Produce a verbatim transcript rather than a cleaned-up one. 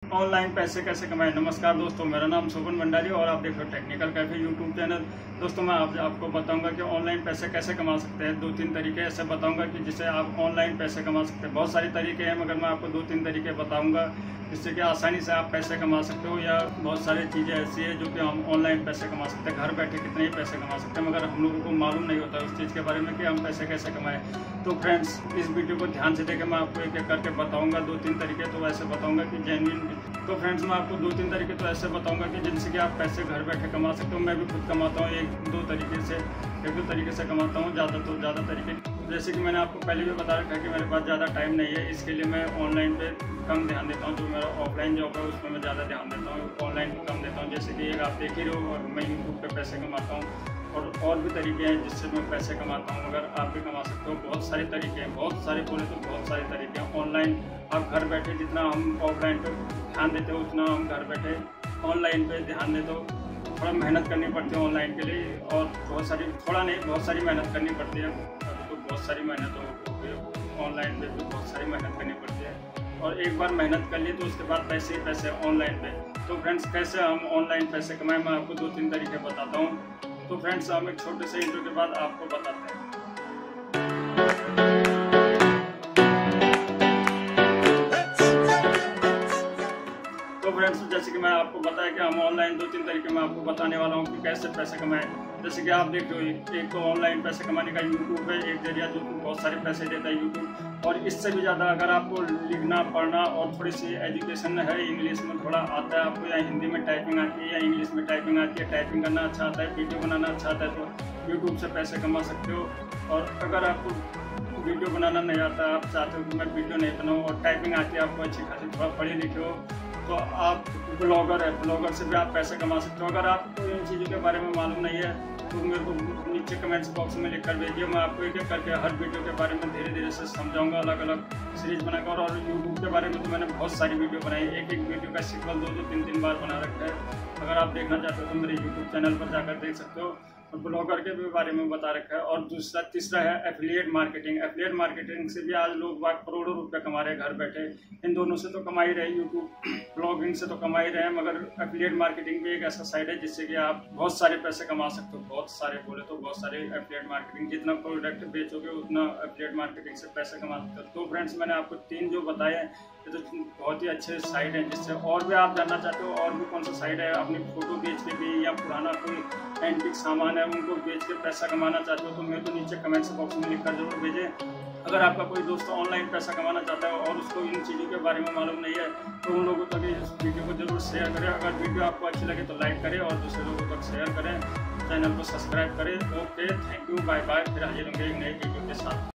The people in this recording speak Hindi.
ऑनलाइन पैसे कैसे कमाएं। नमस्कार दोस्तों, मेरा नाम शोभन भंडारी और आप देख रहे हो टेक्निकल कैफे यूट्यूब चैनल। दोस्तों मैं आप, आपको बताऊंगा कि ऑनलाइन पैसे कैसे कमा सकते हैं। दो तीन तरीके ऐसे बताऊंगा कि जिससे आप ऑनलाइन पैसे कमा सकते हैं। बहुत सारे तरीके हैं मगर मैं आपको दो तीन तरीके बताऊंगा जिससे कि आसानी से आप पैसे कमा सकते हो। या बहुत सारी चीज़ें ऐसी है जो कि हम ऑनलाइन पैसे कमा सकते हैं, घर बैठे कितने ही पैसे कमा सकते हैं, मगर हम लोगों को मालूम नहीं होता उस चीज़ के बारे में कि हम पैसे कैसे कमाएं। तो फ्रेंड्स, इस वीडियो को ध्यान से देखें, मैं आपको एक एक करके बताऊंगा। दो तीन तरीके तो ऐसे बताऊंगा कि जेन्युइन। तो फ्रेंड्स, मैं आपको दो तीन तरीके तो ऐसे बताऊंगा कि जिनसे कि आप पैसे घर बैठे कमा सकते हो। मैं भी खुद कमाता हूँ एक दो तरीके से, एक दो तरीके से कमाता हूँ, ज़्यादा तो ज़्यादा तरीके। जैसे कि मैंने आपको पहले भी बता रखा है कि मेरे पास ज़्यादा टाइम नहीं है, इसके लिए मैं ऑनलाइन पे कम ध्यान देता हूँ। जो मेरा ऑफलाइन जॉब है उसमें मैं ज़्यादा ध्यान देता हूँ, ऑनलाइन पे कम देता हूँ। जैसे कि एक आप देख ही रहे हो, मैं यूट्यूब पे पैसे कमाता हूँ और और भी तरीके हैं जिससे मैं पैसे कमाता हूँ। अगर आप भी कमा सकते हो, बहुत सारे तरीके हैं, बहुत सारे बोले तो बहुत सारे तरीके हैं। ऑनलाइन आप घर बैठे, जितना हम ऑफलाइन पे ध्यान देते हो उतना हम घर बैठे ऑनलाइन पे ध्यान देते हो। थोड़ा मेहनत करनी पड़ती है ऑनलाइन के लिए, और बहुत सारी, थोड़ा नहीं बहुत सारी मेहनत करनी पड़ती है। अभी तो बहुत सारी मेहनत हो गई ऑनलाइन पे, तो बहुत सारी मेहनत करनी पड़ती है। और एक बार मेहनत कर ली तो उसके बाद पैसे ही पैसे ऑनलाइन पे। तो फ्रेंड्स, कैसे हम ऑनलाइन पैसे कमाएं, मैं आपको दो तीन तरीके बताता हूँ। तो फ्रेंड्स, हम एक छोटे से इंट्रो के बाद आपको बताते हैं। तो फ्रेंड्स, जैसे कि मैं आपको बताया कि हम ऑनलाइन दो तीन तरीके मैं आपको बताने वाला हूँ कि कैसे पैसे कमाएं। जैसे कि आप देख रहे हो, एक तो ऑनलाइन पैसे कमाने का यूट्यूब है, एक जरिया जो बहुत सारे पैसे देता है यूट्यूब। और इससे भी ज़्यादा अगर आपको लिखना पढ़ना और थोड़ी सी एजुकेशन है, इंग्लिश में थोड़ा आता है आपको, या हिंदी में टाइपिंग आती है या इंग्लिश में टाइपिंग आती है, टाइपिंग करना अच्छा आता है, वीडियो बनाना अच्छा आता है, तो यूट्यूब से पैसे कमा सकते हो। और अगर आपको वीडियो बनाना नहीं आता, आप चाहते हो कि मैं वीडियो नहीं बनाऊँ और टाइपिंग आती है आपको अच्छी खासी, थोड़ा पढ़े लिखे हो, तो आप ब्लॉगर है, ब्लॉगर से भी आप पैसे कमा सकते हो। अगर आपको इन चीज़ों के बारे में मालूम नहीं है तो मेरे को नीचे कमेंट्स बॉक्स में लिख कर भेजिए। मैं आपको एक एक करके हर वीडियो के बारे में धीरे धीरे से समझाऊंगा, अलग अलग सीरीज बनाकर। और यूट्यूब के बारे में तो मैंने बहुत सारी वीडियो बनाई, एक एक वीडियो का सीक्वल दो दो तीन तीन बार बना रखा है। अगर आप देखना चाहते हो तो मेरे यूट्यूब चैनल पर जाकर देख सकते हो। और ब्लॉगर के भी बारे में बता रखा है। और दूसरा तीसरा है एफिलिएट मार्केटिंग। एफिलिएट मार्केटिंग से भी आज लोग बाग करोड़ों रुपए कमा रहे हैं घर बैठे। इन दोनों से तो कमा ही रहे, यूट्यूब ब्लॉगिंग से तो कमा ही रहे हैं, मगर एफिलिएट मार्केटिंग भी एक ऐसा साइड है जिससे कि आप बहुत सारे पैसे कमा सकते हो। बहुत सारे बोले तो बहुत सारे एफिलिएट मार्केटिंग, जितना प्रोडक्ट बेचोगे उतना एफिलिएट मार्केटिंग से पैसे कमा सकते हो। तो फ्रेंड्स, मैंने आपको तीन जो बताए हैं ये तो बहुत ही अच्छे साइट हैं, जिससे और भी आप जानना चाहते हो और भी कौन सा साइट है, अपनी फोटो बेच के भी या पुराना कोई एंटीक सामान है उनको बेच के पैसा कमाना चाहते हो तो मेरे को नीचे कमेंट्स बॉक्स में लिखकर जरूर भेजें। अगर आपका कोई दोस्त ऑनलाइन पैसा कमाना चाहता है और उसको इन चीज़ों के बारे में मालूम नहीं है तो उन लोगों तक इस वीडियो को जरूर शेयर करें। अगर वीडियो आपको अच्छी लगे तो लाइक करें और दूसरे लोगों तक शेयर करें, चैनल को सब्सक्राइब करें। Okay, thank you, bye bye. फिर हाजिर होंगे एक नई वीडियो के साथ।